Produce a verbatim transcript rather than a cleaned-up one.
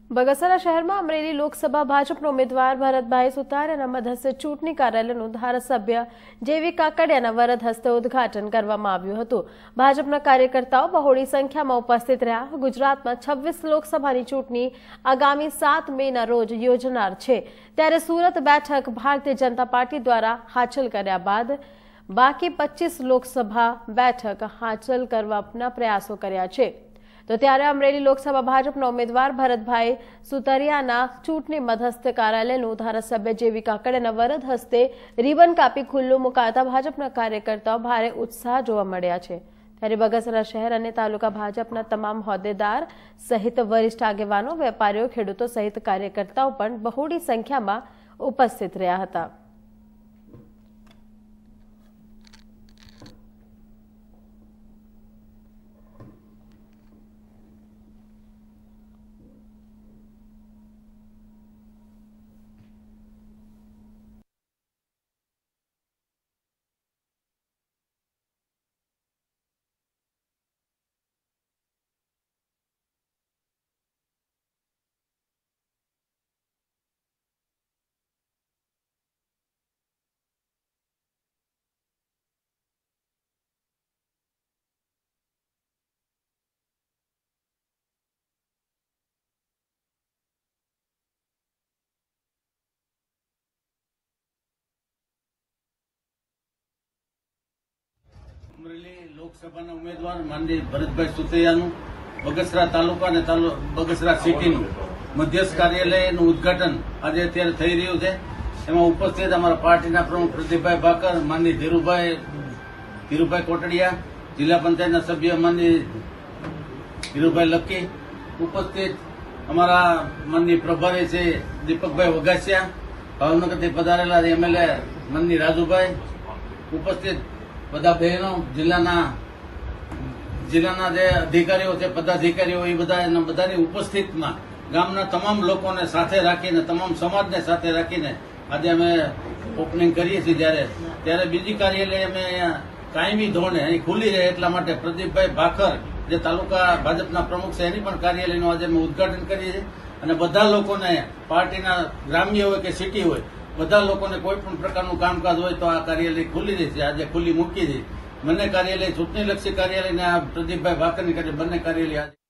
બગસરા શહેરમાં અમરેલી લોકસભા ભાજપના ઉમેદવાર ભરતભાઈ સુતારિયાના મધ્યસ્થ ચૂંટણી કાર્યાલયનું ધારાસભ્ય જેવી કાકડિયાના વરદ હસ્તે ઉદ્ઘાટન કરવામાં આવ્યું હતું। ભાજપના કાર્યકર્તાઓ બહોળી સંખ્યામાં ઉપસ્થિત રહ્યા। ગુજરાતમાં છવ્વીસ લોકસભાની ચૂંટણી આગામી સાત મેના રોજ યોજાનાર છે, ત્યારે સુરત બેઠક ભારતીય જનતા પાર્ટી દ્વારા હાંસલ કર્યા બાદ બાકી પચીસ લોકસભા બેઠક હાંસલ કરવાના પ્રયાસો કર્યા છે। તો ત્યારે અમરેલી લોકસભા ભાજપના ઉમેદવાર ભરતભાઈ સુતારિયાના ચૂંટણી મધ્યસ્થ કાર્યાલયનું ધારાસભ્ય જેવી કાકડિયાના વરદ હસ્તે રિબન કાપી ખુલ્લું મુકાતા ભાજપના કાર્યકર્તાઓ ભારે ઉત્સાહ જોવા મળ્યા છે। ત્યારે બગસરા શહેર અને તાલુકા ભાજપના તમામ હોદ્દેદાર સહિત વરિષ્ઠ આગેવાનો, વેપારીઓ, ખેડૂતો સહિત કાર્યકર્તાઓ પણ બહોળી સંખ્યામાં ઉપસ્થિત રહ્યા હતા। અમરેલી લોકસભાના ઉમેદવાર માનનીય ભરતભાઈ સુતરિયાનું બગસરા તાલુકા અને બગસરા સિટીનું મધ્યસ્થ કાર્યાલયનું ઉદઘાટન આજે અત્યારે થઈ રહ્યું છે। એમાં ઉપસ્થિત અમારા પાર્ટીના પ્રમુખ પ્રદીપભાઈ ભાકર, માનનીય ધીરુભાઈ ધીરુભાઈ કોટડિયા, જિલ્લા પંચાયતના સભ્ય માનનીય ધીરુભાઈ લક્કી, ઉપસ્થિત અમારા માનનીય પ્રભારી છે દીપકભાઈ વઘાસિયા, ભાવનગરથી પધારેલા એમએલએ માનનીય રાજુભાઈ, ઉપસ્થિત બધા બહેનો, જિલ્લાના જિલ્લાના જે અધિકારીઓ છે, પદાધિકારીઓ, એ બધા બધાની ઉપસ્થિતમાં ગામના તમામ લોકોને સાથે રાખીને, તમામ સમાજને સાથે રાખીને આજે અમે ઓપનિંગ કરીએ છીએ। જ્યારે ત્યારે બીજી કાર્યાલય અમે કાયમી ધોરણે અહીં ખુલ્લી રહે એટલા માટે પ્રદીપભાઈ ભાકર, જે તાલુકા ભાજપના પ્રમુખ છે, એની પણ કાર્યાલયનું આજે અમે ઉદઘાટન કરીએ છીએ। અને બધા લોકોને, પાર્ટીના ગ્રામ્ય હોય કે સિટી હોય, બધા લોકોને કોઈ પણ પ્રકારનું કામકાજ હોય તો આ કાર્યાલય ખુલ્લી રહેશે। આજે ખુલ્લી મૂકી છે બંને કાર્યાલય, ચૂંટણીલક્ષી કાર્યાલય અને આ પ્રદીપભાઈ ભાકરની બંને કાર્યાલય